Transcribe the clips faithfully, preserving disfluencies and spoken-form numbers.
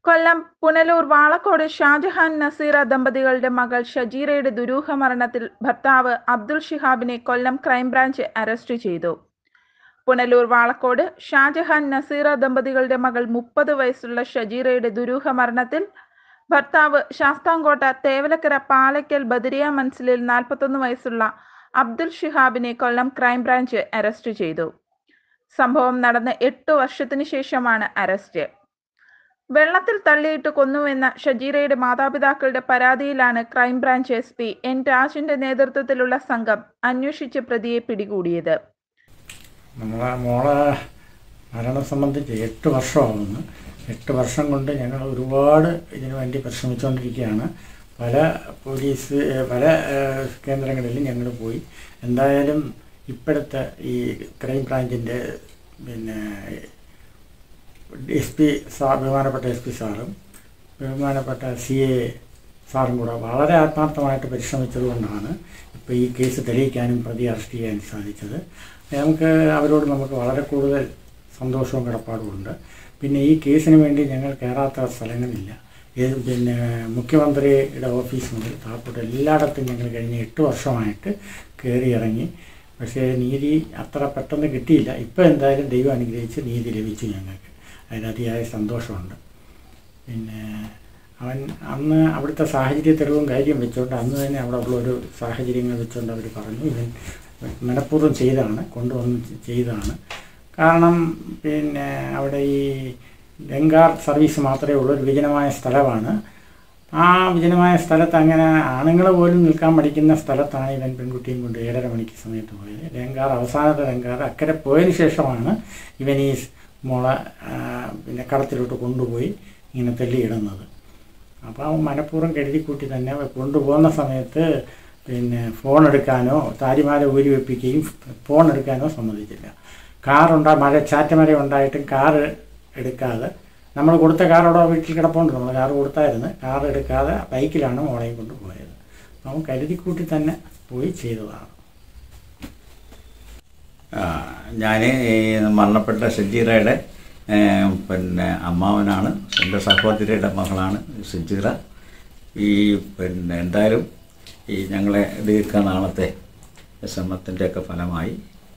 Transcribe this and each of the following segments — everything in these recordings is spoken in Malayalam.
കൊല്ലം പുനലൂർ വാളക്കോട് ഷാജഹാൻ നസീറ ദമ്പതികളുടെ മകൾ ഷജീറയുടെ ദുരൂഹ മരണത്തിൽ ഭർത്താവ് അബ്ദുൾ ഷിഹാബിനെ കൊല്ലം ക്രൈംബ്രാഞ്ച് അറസ്റ്റ് ചെയ്തു. പുനലൂർ വാളക്കോട് ഷാജഹാൻ നസീറ ദമ്പതികളുടെ മകൾ മുപ്പത് വയസ്സുള്ള ഷജീറയുടെ ദുരൂഹ മരണത്തിൽ ഭർത്താവ് ശാസ്താംകോട്ട തേവലക്കര പാലക്കൽ ബദരിയ മൻസിലിൽ നാൽപ്പത്തൊന്ന് വയസ്സുള്ള അബ്ദുൾ ഷിഹാബിനെ കൊല്ലം ക്രൈംബ്രാഞ്ച് അറസ്റ്റ് ചെയ്തു. സംഭവം നടന്ന് എട്ടു വർഷത്തിനു ശേഷമാണ് അറസ്റ്റ്. വെള്ളത്തിൽ തള്ളിയിട്ട് കൊന്നുവെന്ന ഷജീറയുടെ മാതാപിതാക്കളുടെ പരാതിയിലാണ് ക്രൈംബ്രാഞ്ച് എസ് പി എൻ രാജിന്റെ നേതൃത്വത്തിലുള്ള സംഘം അന്വേഷിച്ച് പ്രതിയെ പിടികൂടിയത്. നമ്മളെ മോളെ മരണം സംബന്ധിച്ച് എട്ട് വർഷമാകുന്നു. എട്ട് വർഷം കൊണ്ട് ഞങ്ങൾ ഒരുപാട് ഇതിനു വേണ്ടി പരിശ്രമിച്ചുകൊണ്ടിരിക്കുകയാണ്. പല പോലീസ് പല കേന്ദ്രങ്ങളിലും ഞങ്ങൾ പോയി. എന്തായാലും ഇപ്പോഴത്തെ ഈ ക്രൈംബ്രാഞ്ചിൻ്റെ പിന്നെ എസ് പി സാർ ബഹുമാനപ്പെട്ട എസ് പി സാറും ബഹുമാനപ്പെട്ട സി എ സാറും കൂടെ വളരെ ആത്മാർത്ഥമായിട്ട് പരിശ്രമിച്ചത് കൊണ്ടാണ് ഇപ്പോൾ ഈ കേസ് തെളിയിക്കാനും പ്രതി അറസ്റ്റ് ചെയ്യാനും സാധിച്ചത്. നമുക്ക് അവരോട് നമുക്ക് വളരെ കൂടുതൽ സന്തോഷവും കടപ്പാടുമുണ്ട്. പിന്നെ ഈ കേസിന് വേണ്ടി ഞങ്ങൾ കയറാത്ത സ്ഥലങ്ങളില്ല. ഏത് പിന്നെ മുഖ്യമന്ത്രിയുടെ ഓഫീസ് മുതൽ താപ്പോട്ട് എല്ലായിടത്തും ഞങ്ങൾ കഴിഞ്ഞ എട്ട് വർഷമായിട്ട് കയറി ഇറങ്ങി. പക്ഷേ നീതി അത്ര പെട്ടെന്ന് കിട്ടിയില്ല. ഇപ്പോൾ എന്തായാലും ദൈവം അനുഗ്രഹിച്ച് നീതി ലഭിച്ചു. ഞങ്ങൾക്ക് അതിനതിയായ സന്തോഷമുണ്ട്. പിന്നെ അവൻ അന്ന് അവിടുത്തെ സാഹചര്യ തെളിവും കാര്യം വെച്ചുകൊണ്ട് അന്ന് തന്നെ അവിടെ ഉള്ളൊരു സാഹചര്യങ്ങൾ വെച്ചുകൊണ്ട് അവർ പറഞ്ഞു ഇവൻ മനഃപൂർവ്വം ചെയ്താണ്, കൊണ്ടുവന്ന് ചെയ്തതാണ്. കാരണം പിന്നെ അവിടെ ഈ ഗംഗാർ സർവീസ് മാത്രമേ ഉള്ളൂ. ഒരു വിജനമായ സ്ഥലമാണ്. ആ വിജനമായ സ്ഥലത്ത് അങ്ങനെ ആണുങ്ങൾ പോലും നിൽക്കാൻ മടിക്കുന്ന സ്ഥലത്താണ് ഇവൻ പെൺകുട്ടിയും കൊണ്ട് ഏഴര മണിക്ക് സമയത്ത് പോയത്. ഗംഗാർ അവസാനത്തെ ഗംഗാർ അക്കരെ പോയതിന് ശേഷമാണ് ഇവൻ ഈ മോളെ പിന്നെ കടത്തിലോട്ട് കൊണ്ടുപോയി ഇങ്ങനെ തല്ലിയിടുന്നത്. അപ്പോൾ അവൻ മനഃപൂർവ്വം കരുതിക്കൂട്ടി തന്നെ കൊണ്ടുപോകുന്ന സമയത്ത് പിന്നെ ഫോൺ എടുക്കാനോ താരിമാല ഊരി വെപ്പിക്കുകയും ഫോൺ എടുക്കാനോ സമ്മതിച്ചില്ല. കാറുണ്ടാ മഴ ചാറ്റമഴ ഉണ്ടായിട്ടും കാറ് എടുക്കാതെ നമ്മൾ കൊടുത്ത കാറോടെ വീട്ടിൽ കിടപ്പുണ്ട്. നമ്മൾ കാറ് കൊടുത്തായിരുന്നു. കാർ എടുക്കാതെ ബൈക്കിലാണ് മോളെയും കൊണ്ട് പോയത്. അവൻ കരുതിക്കൂട്ടി തന്നെ പോയി ചെയ്തതാണ്. ഞാൻ ഈ മരണപ്പെട്ട ഷജീറയുടെ പിന്നെ അമ്മാവനാണ്. എൻ്റെ സഹോദരിയുടെ മകളാണ് ഷജീറ. ഈ പിന്നെ എന്തായാലും ഈ ഞങ്ങളെ ദീർഘനാളത്തെ ശ്രമത്തിൻ്റെയൊക്കെ ഫലമായി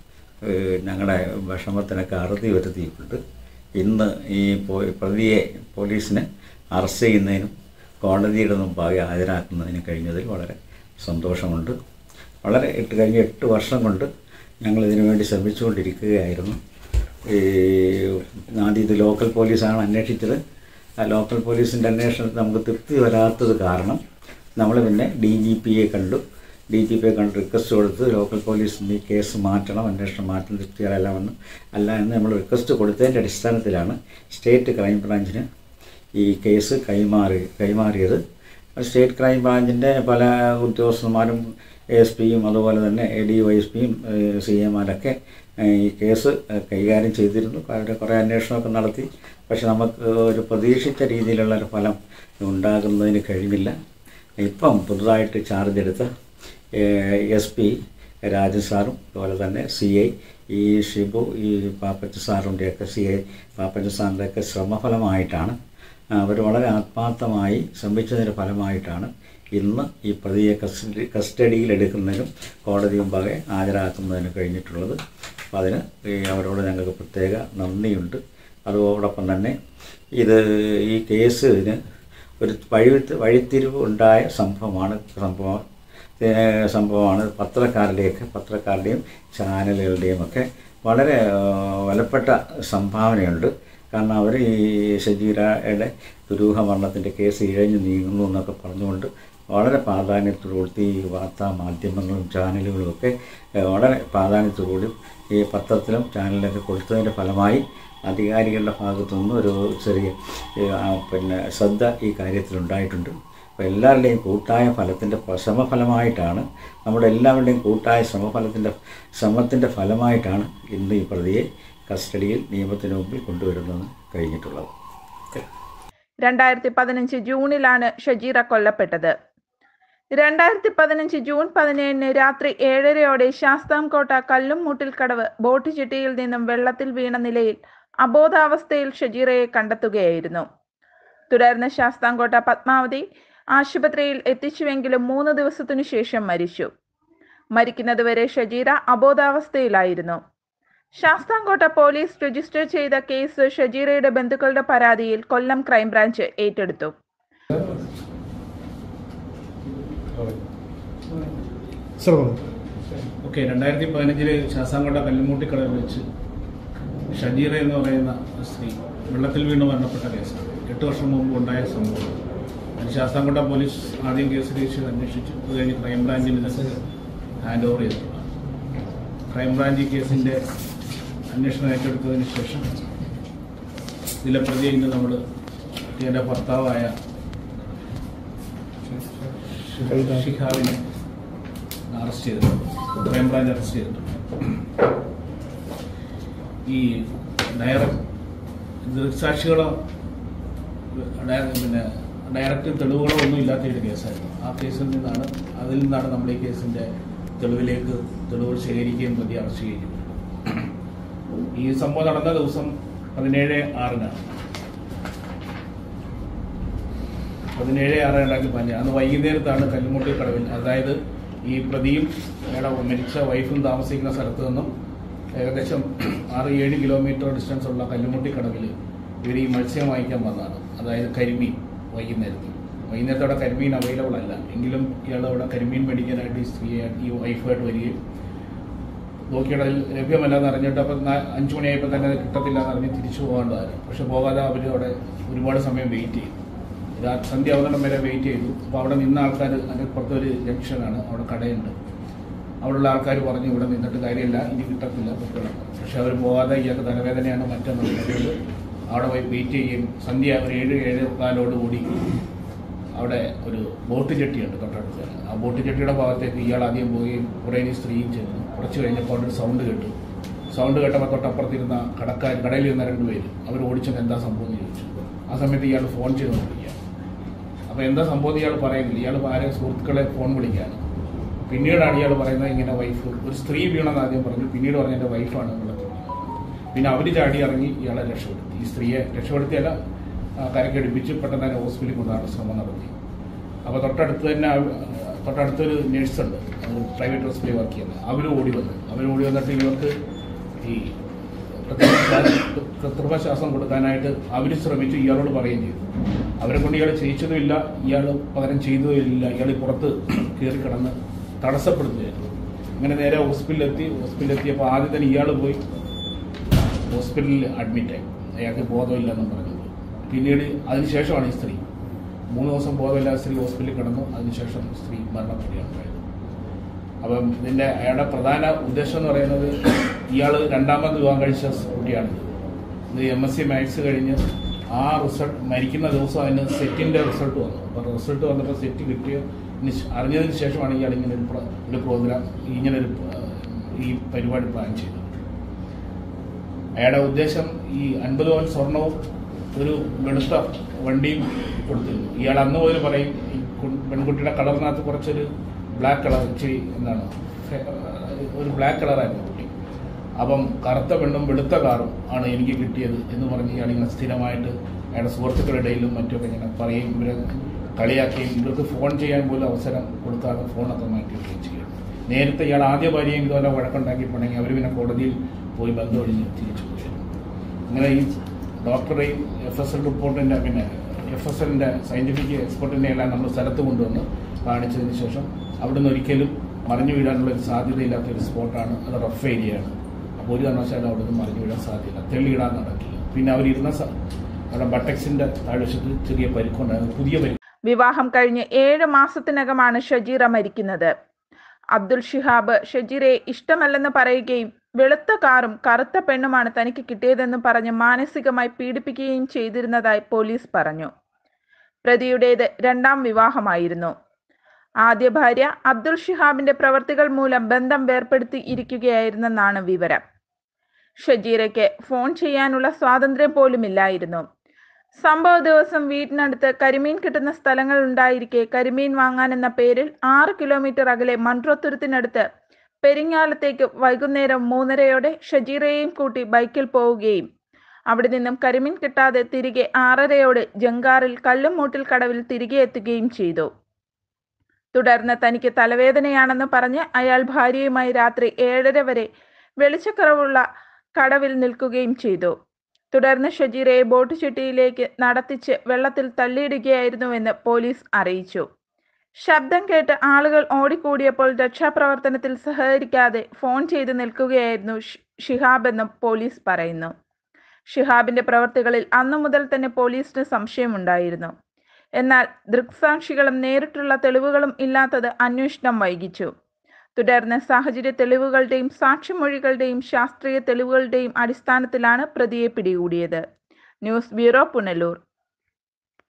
ഞങ്ങളുടെ വിഷമത്തിനൊക്കെ അറുതി വരുത്തിയിട്ടുണ്ട്. ഇന്ന് ഈ പ്രതിയെ പോലീസിനെ അറസ്റ്റ് ചെയ്യുന്നതിനും കോടതിയുടെ മുമ്പാകെ ഹാജരാക്കുന്നതിനും കഴിഞ്ഞതിൽ വളരെ സന്തോഷമുണ്ട്. വളരെ എട്ട് കഴിഞ്ഞ എട്ട് വർഷം കൊണ്ട് ഞങ്ങളിതിനു വേണ്ടി ശ്രമിച്ചുകൊണ്ടിരിക്കുകയായിരുന്നു. ഈ ആദ്യം ഇത് ലോക്കൽ പോലീസാണ് അന്വേഷിച്ചത്. ആ ലോക്കൽ പോലീസിൻ്റെ അന്വേഷണത്തിൽ നമുക്ക് തൃപ്തി വരാത്തത് കാരണം നമ്മൾ പിന്നെ ഡി ജി പിയെ കണ്ടു. ഡി ജി പിയെ കണ്ട് റിക്വസ്റ്റ് കൊടുത്ത് ലോക്കൽ പോലീസിൻ്റെ ഈ കേസ് മാറ്റണം, അന്വേഷണം മാറ്റം തൃപ്തികരമല്ലെന്ന് അല്ല എന്ന് നമ്മൾ റിക്വസ്റ്റ് കൊടുത്തതിൻ്റെ അടിസ്ഥാനത്തിലാണ് സ്റ്റേറ്റ് ക്രൈം ബ്രാഞ്ചിന് ഈ കേസ് കൈമാറി കൈമാറിയത്. സ്റ്റേറ്റ് ക്രൈം ബ്രാഞ്ചിൻ്റെ പല ഉദ്യോഗസ്ഥന്മാരും എസ് പിയും അതുപോലെ തന്നെ എ ഡി വൈ എസ് പിയും സി എമാരൊക്കെ ഈ കേസ് കൈകാര്യം ചെയ്തിരുന്നു. അവരെ കുറേ അന്വേഷണമൊക്കെ നടത്തി. പക്ഷെ നമുക്ക് ഒരു പ്രതീക്ഷിച്ച രീതിയിലുള്ള ഒരു ഫലം ഉണ്ടാകുന്നതിന് കഴിഞ്ഞില്ല. ഇപ്പം പുതുതായിട്ട് ചാർജ് എടുത്ത എസ് പി രാജൻ സാറും അതുപോലെ തന്നെ സി ഐ ഈ ഷിബു ഈ പാപ്പച്ച സാറിൻ്റെയൊക്കെ സി ഐ പാപ്പച്ച സാറിൻ്റെയൊക്കെ ശ്രമഫലമായിട്ടാണ്, അവർ വളരെ ആത്മാർത്ഥമായി ശ്രമിച്ചതിൻ്റെ ഫലമായിട്ടാണ് ഇന്ന് ഈ പ്രതിയെ കസ്റ്റഡി കസ്റ്റഡിയിൽ എടുക്കുന്നതിനും കോടതി മുമ്പാകെ ഹാജരാക്കുന്നതിനും കഴിഞ്ഞിട്ടുള്ളത്. അപ്പോൾ അതിന് അവരോട് ഞങ്ങൾക്ക് പ്രത്യേക നന്ദിയുണ്ട്. അതോടൊപ്പം തന്നെ ഇത് ഈ കേസിന് ഒരു വഴി വഴിത്തിരിവ് ഉണ്ടായ സംഭവമാണ് സംഭവം സംഭവമാണ് പത്രക്കാരുടെയൊക്കെ പത്രക്കാരുടെയും ചാനലുകളുടെയും ഒക്കെ വളരെ വിലപ്പെട്ട സംഭാവനയുണ്ട്. കാരണം അവർ ഈ ഷജീറയുടെ ദുരൂഹ മരണത്തിൻ്റെ കേസ് ഇഴഞ്ഞു നീങ്ങുന്നു എന്നൊക്കെ പറഞ്ഞുകൊണ്ട് വളരെ പ്രാധാന്യത്തോടുകൂടി ഈ വാർത്താ മാധ്യമങ്ങളും ചാനലുകളും ഒക്കെ വളരെ പ്രാധാന്യത്തോടുകൂടി ഈ പത്രത്തിലും ചാനലിലൊക്കെ കൊടുത്തതിൻ്റെ ഫലമായി അധികാരികളുടെ ഭാഗത്തു നിന്നും ഒരു ചെറിയ പിന്നെ ശ്രദ്ധ ഈ കാര്യത്തിലുണ്ടായിട്ടുണ്ട്. അപ്പോൾ എല്ലാവരുടെയും കൂട്ടായ ഫലത്തിൻ്റെ ശ്രമഫലമായിട്ടാണ് നമ്മുടെ എല്ലാവരുടെയും കൂട്ടായ ശ്രമഫലത്തിൻ്റെ ശ്രമത്തിൻ്റെ ഫലമായിട്ടാണ് ഇന്ന് ഈ പ്രതിയെ കസ്റ്റഡിയിൽ നിയമത്തിന് മുമ്പിൽ കൊണ്ടുവരുന്നത് കഴിഞ്ഞിട്ടുള്ളത്. രണ്ടായിരത്തി പതിനഞ്ച് ജൂണിലാണ് ഷജീറ കൊല്ലപ്പെട്ടത്. രണ്ടായിരത്തി പതിനഞ്ച് ജൂൺ പതിനേഴിന് രാത്രി ഏഴരയോടെ ശാസ്താംകോട്ട കല്ലുംമൂട്ടിൽക്കടവ് ബോട്ട് ജെട്ടിയിൽ നിന്നും വെള്ളത്തിൽ വീണ നിലയിൽ അബോധാവസ്ഥയിൽ ഷജീറയെ കണ്ടെത്തുകയായിരുന്നു. തുടർന്ന് ശാസ്താംകോട്ട പത്മാവതി ആശുപത്രിയിൽ എത്തിച്ചുവെങ്കിലും മൂന്ന് ദിവസത്തിനു ശേഷം മരിച്ചു. മരിക്കുന്നതുവരെ ഷജീറ അബോധാവസ്ഥയിലായിരുന്നു. ശാസ്താംകോട്ട പോലീസ് രജിസ്റ്റർ ചെയ്ത കേസ് ഷജീറയുടെ ബന്ധുക്കളുടെ പരാതിയിൽ കൊല്ലം ക്രൈംബ്രാഞ്ച് ഏറ്റെടുത്തു. ഓക്കെ രണ്ടായിരത്തി പതിനഞ്ചില് ശാസ്താംകോട്ട കല്ലുമൂട്ടിക്കടയിൽ വെച്ച് ഷജീറ എന്ന് പറയുന്ന സ്ത്രീ വെള്ളത്തിൽ വീണ് മരണപ്പെട്ട കേസാണ്. എട്ട് വർഷം മുമ്പ് ഉണ്ടായ സംഭവം. അതിന് ശാസ്താംകോട്ട പോലീസ് ആദ്യം കേസ് രജിസ്റ്റർ അന്വേഷിച്ചു. അത് കഴിഞ്ഞ് ക്രൈംബ്രാഞ്ചിന് ഇത് ഹാൻഡ് ഓവർ ചെയ്തിട്ടുള്ളതാണ്. ക്രൈംബ്രാഞ്ച് കേസിൻ്റെ അന്വേഷണം ഏറ്റെടുത്തതിന് ശേഷം ഇതിലെ പ്രതിയെ ഇന്ന് നമ്മൾ എൻ്റെ ഭർത്താവായ ഷിഹാബിനെ അറസ്റ്റ് ചെയ്തിട്ടുണ്ട്. ക്രൈംബ്രാഞ്ച് അറസ്റ്റ് ചെയ്തിട്ടുണ്ട്. ഈ ഡയറക്റ്റ് ദൃക്സാക്ഷികളോ പിന്നെ ഡയറക്റ്റ് തെളിവുകളോ ഒന്നും ഇല്ലാത്ത ഒരു കേസായിരുന്നു. ആ കേസിൽ നിന്നാണ് അതിൽ നിന്നാണ് നമ്മൾ ഈ കേസിൻ്റെ തെളിവിലേക്ക് തെളിവുകൾ ശേഖരിക്കുകയും പ്രതി അറസ്റ്റ് ചെയ്യുകയും. ഈ സംഭവം നടന്ന ദിവസം പതിനേഴ് ആറിനാണ് പതിനേഴ് ആറ് രണ്ടായിരത്തി പതിനഞ്ച് അന്ന് വൈകുന്നേരത്താണ് കല്ലുമുട്ടി കടവിൽ, അതായത് ഈ പ്രതിയും അയാളുടെ മരിച്ച വൈഫും താമസിക്കുന്ന സ്ഥലത്ത് നിന്നും ഏകദേശം ആറ് ഏഴ് കിലോമീറ്റർ ഡിസ്റ്റൻസ് ഉള്ള കല്ലുമുട്ടി കടവിൽ ഇവർ ഈ മത്സ്യം വാങ്ങിക്കാൻ വന്നതാണ്. അതായത് കരിമീൻ. വൈകുന്നേരത്തിൽ വൈകുന്നേരത്തോടെ കരിമീൻ അവൈലബിൾ അല്ല എങ്കിലും ഇയാൾ അവിടെ കരിമീൻ മേടിക്കാനായിട്ട് ഈ സ്ത്രീയെ ഈ വൈഫായിട്ട് വരികയും നോക്കിയാൽ ലഭ്യമല്ലെന്ന് അറിഞ്ഞിട്ട് അപ്പം അഞ്ചു മണിയായപ്പോൾ തന്നെ അത് കിട്ടത്തില്ല എന്ന് അറിഞ്ഞ് തിരിച്ചു പോകേണ്ടതായിരുന്നു. പക്ഷെ പോകാതെ അവർ അവിടെ ഒരുപാട് സമയം വെയിറ്റ് ചെയ്തു. സന്ധ്യ ആവുന്നിടം വരെ വെയിറ്റ് ചെയ്തു. അപ്പോൾ അവിടെ നിന്ന ആൾക്കാർ അതിനപ്പുറത്തൊരു ജംഗ്ഷനാണ്, അവിടെ കടയുണ്ട്. അവിടെയുള്ള ആൾക്കാർ പറഞ്ഞു ഇവിടെ നിന്നിട്ട് കാര്യമില്ല, ഇനി കിട്ടത്തില്ല കുട്ടികൾ. പക്ഷെ അവർ പോകാതെ ഇയാൾക്ക് തലവേദനയാണ് മറ്റൊന്നുള്ളത്. അവിടെ വെയിറ്റ് ചെയ്യും. സന്ധ്യ ഒരു ഏഴ് ഏഴ് കാലോടുകൂടി അവിടെ ഒരു ബോട്ട് ചെട്ടിയുണ്ട് തൊട്ടടുത്ത്. ആ ബോട്ട് ചെട്ടിയുടെ ഭാഗത്തേക്ക് ഇയാൾ ആദ്യം പോവുകയും കുറേ സ്ത്രീയും ചെന്നു. കുറച്ച് കഴിഞ്ഞപ്പോൾ അവിടെ ഒരു സൗണ്ട് കേട്ടു. സൗണ്ട് കേട്ടപ്പോൾ തൊട്ടപ്പുറത്തിരുന്ന കടക്കാർ കടയിലിരുന്ന രണ്ടുപേര് അവർ ഓടിച്ചത് എന്താ സംഭവം എന്ന് ചോദിച്ചു. ആ സമയത്ത് ഇയാൾ ഫോൺ ചെയ്തുകൊണ്ടിരിക്കുക. അപ്പോൾ എന്താ സംഭവം ഇയാൾ പറയുന്നില്ല. ഇയാൾ ആരെ സുഹൃത്തുക്കളെ ഫോൺ വിളിക്കുകയാണ്. പിന്നീടാണ് ഇയാൾ പറയുന്നത് ഇങ്ങനെ വൈഫ് ഒരു സ്ത്രീ വീണെന്ന് ആദ്യം പറഞ്ഞു. പിന്നീട് പറഞ്ഞ എൻ്റെ വൈഫാണ് എന്നുള്ളത്. പിന്നെ അവർ ചാടി ഇറങ്ങി ഇയാളെ രക്ഷപ്പെടുത്തി. ഈ സ്ത്രീയെ രക്ഷപ്പെടുത്തിയല്ല, കരക്കടിപ്പിച്ച് പെട്ടെന്ന് തന്നെ ഹോസ്പിറ്റലിൽ കൊണ്ടുപോകാൻ ശ്രമം നടത്തി. അപ്പോൾ തൊട്ടടുത്ത് തന്നെ തൊട്ടടുത്തൊരു നേഴ്സുണ്ട്, പ്രൈവറ്റ് ഹോസ്പിറ്റലിൽ വർക്ക് ചെയ്യുന്നത്. അവരും ഓടി വന്നു. അവരും ഓടി വന്നിട്ട് ഇവർക്ക് ഈ കൃത്രിമശ്വാസം കൊടുക്കാനായിട്ട് അവർ ശ്രമിച്ചു. ഇയാളോട് പറയുകയും ചെയ്തു. അവരെ കൊണ്ട് ഇയാൾ ചെയ്യിച്ചതുമില്ല, ഇയാൾ പകരം ചെയ്തതുമില്ല. ഇയാൾ പുറത്ത് കയറി കിടന്ന് തടസ്സപ്പെടുത്തുകയായിരുന്നു. അങ്ങനെ നേരെ ഹോസ്പിറ്റലിലെത്തി. ഹോസ്പിറ്റലിലെത്തിയപ്പോൾ ആദ്യം തന്നെ ഇയാൾ പോയി ഹോസ്പിറ്റലിൽ അഡ്മിറ്റായി. അയാൾക്ക് ബോധമില്ലെന്നും പറഞ്ഞത്. പിന്നീട് അതിനുശേഷമാണ് ഈ സ്ത്രീ മൂന്ന് ദിവസം ബോധമില്ലാത്ത സ്ത്രീ ഹോസ്പിറ്റലിൽ കിടന്നു. അതിനുശേഷം സ്ത്രീ മരണപ്പെടുകയാണ് ഉണ്ടായത്. അപ്പം ഇതിൻ്റെ അയാളുടെ പ്രധാന ഉദ്ദേശം എന്ന് പറയുന്നത് ഇയാൾ രണ്ടാമത് വിവാഹം കഴിച്ച കുട്ടിയാണ്. ഇത് എം എസ് സി മാത്സ് കഴിഞ്ഞ് ആ റിസൾട്ട് മരിക്കുന്ന ദിവസം അതിന് സെറ്റിൻ്റെ റിസൾട്ട് വന്നു. അപ്പോൾ റിസൾട്ട് വന്നപ്പോൾ സെറ്റ് കിട്ടിയ അറിഞ്ഞതിന് ശേഷമാണ് ഇയാൾ ഇങ്ങനെ ഒരു പ്രോഗ്രാം ഇങ്ങനൊരു ഈ പരിപാടി പ്ലാൻ ചെയ്തത്. അയാളുടെ ഉദ്ദേശം ഈ അൻപത് പവൻ സ്വർണവും ഒരു വെളുത്ത വണ്ടിയും കൊടുത്തിരുന്നു. ഇയാൾ അന്ന് പോലും പറയും ഈ പെൺകുട്ടിയുടെ കളറിനകത്ത് കുറച്ചൊരു ബ്ലാക്ക് കളർ ഇച്ചിരി എന്താണ് ഒരു ബ്ലാക്ക് കളറായിരുന്നു കുട്ടി. അപ്പം കറുത്ത പെണ്ണും വെളുത്ത കാറും ആണ് എനിക്ക് കിട്ടിയത് എന്ന് പറഞ്ഞ് ഇയാളിങ്ങനെ സ്ഥിരമായിട്ട് അയാളുടെ സുഹൃത്തുക്കളുടെ ഇടയിലും മറ്റൊക്കെ ഇങ്ങനെ പറയും. ഇവരെ കളിയാക്കുകയും ഇവർക്ക് ഫോൺ ചെയ്യാൻ പോലും അവസരം കൊടുക്കാതെ ഫോണൊക്കെ മാറ്റിവെക്കുകയും ചെയ്യും. നേരത്തെ ഇയാൾ ആദ്യ ഭാര്യയും ഇതുപോലെ വഴക്കുണ്ടാക്കി പോണെങ്കിൽ അവർ പിന്നെ കോടതിയിൽ പോയി ബന്ധമൊഴിഞ്ഞ് തിരിച്ചു പോയിരുന്നു. അങ്ങനെ ഈ ഡോക്ടറെയും എഫ് എസ് എൽ റിപ്പോർട്ടിൻ്റെ പിന്നെ എഫ് എസ് എല്ലിൻ്റെ സയൻറ്റിഫിക് എക്സ്പെർട്ടിനെ എല്ലാം നമ്മൾ സ്ഥലത്ത് കൊണ്ടുവന്ന് കാണിച്ചതിന് ശേഷം അവിടുന്ന് ഒരിക്കലും മറിഞ്ഞു വീഴാനുള്ള ഒരു സാധ്യതയില്ലാത്തൊരു സ്പോട്ടാണ്. അത് റഫ് ഏരിയയാണ്. അപ്പോൾ ഒരു കാരണവശാലും അവിടെ നിന്ന് മറിഞ്ഞു വീഴാൻ സാധ്യത, തെള്ളിയിടാൻ നടക്കില്ല. പിന്നെ അവരിരുന്ന അവിടെ ബട്ടക്സിൻ്റെ താഴ്വശത്ത് ചെറിയ പരിക്കുണ്ടായിരുന്നു, പുതിയ പരിക്ക്. വിവാഹം കഴിഞ്ഞ് ഏഴ് മാസത്തിനകമാണ് ഷജീറ മരിക്കുന്നത്. അബ്ദുൾ ഷിഹാബ് ഷജീറയെ ഇഷ്ടമല്ലെന്ന് പറയുകയും വെളുത്ത കാറും കറുത്ത പെണ്ണുമാണ് തനിക്ക് കിട്ടിയതെന്ന് പറഞ്ഞ് മാനസികമായി പീഡിപ്പിക്കുകയും ചെയ്തിരുന്നതായി പോലീസ് പറഞ്ഞു. പ്രതിയുടേത് രണ്ടാം വിവാഹമായിരുന്നു. ആദ്യ ഭാര്യ അബ്ദുൾ ഷിഹാബിന്റെ പ്രവർത്തികൾ മൂലം ബന്ധം വേർപ്പെടുത്തി ഇരിക്കുകയായിരുന്നെന്നാണ് വിവരം. ഷജീറയ്ക്ക് ഫോൺ ചെയ്യാനുള്ള സ്വാതന്ത്ര്യം പോലുമില്ലായിരുന്നു. സംഭവ ദിവസം വീട്ടിനടുത്ത് കരിമീൻ കിട്ടുന്ന സ്ഥലങ്ങൾ ഉണ്ടായിരിക്കെ കരിമീൻ വാങ്ങാനെന്ന പേരിൽ ആറ് കിലോമീറ്റർ അകലെ മൺട്രോത്തുരുത്തിനടുത്ത് പെരിങ്ങാലത്തേക്ക് വൈകുന്നേരം മൂന്നരയോടെ ഷജീറയെയും കൂട്ടി ബൈക്കിൽ പോവുകയും അവിടെ നിന്നും കരിമീൻ കിട്ടാതെ തിരികെ ആറരയോടെ ജങ്കാറിൽ കല്ലുമൂട്ടിൽ കടവിൽ തിരികെ എത്തുകയും ചെയ്തു. തുടർന്ന് തനിക്ക് തലവേദനയാണെന്ന് പറഞ്ഞ് അയാൾ ഭാര്യയുമായി രാത്രി ഏഴര വരെ വെളിച്ചക്കുറവുള്ള കടവിൽ നിൽക്കുകയും ചെയ്തു. തുടർന്ന് ഷജീറയെ ബോട്ട് ചുറ്റിയിലേക്ക് നടത്തിച്ച് വെള്ളത്തിൽ തള്ളിയിടുകയായിരുന്നുവെന്ന് പോലീസ് അറിയിച്ചു. ശബ്ദം കേട്ട് ആളുകൾ ഓടിക്കൂടിയപ്പോൾ രക്ഷാപ്രവർത്തനത്തിൽ സഹകരിക്കാതെ ഫോൺ ചെയ്ത് നിൽക്കുകയായിരുന്നു ഷിഹാബ് എന്നും പോലീസ് പറയുന്നു. ഷിഹാബിന്റെ പ്രവൃത്തികളിൽ അന്നു മുതൽ തന്നെ പോലീസിന് സംശയമുണ്ടായിരുന്നു. എന്നാൽ ദൃക്സാക്ഷികളും നേരിട്ടുള്ള തെളിവുകളും ഇല്ലാത്തത് അന്വേഷണം വൈകിച്ചു. തുടർന്ന് സാഹചര്യ തെളിവുകളുടെയും സാക്ഷിമൊഴികളുടെയും ശാസ്ത്രീയ തെളിവുകളുടെയും അടിസ്ഥാനത്തിലാണ് പ്രതിയെ പിടികൂടിയത്. News bureau, Punalur.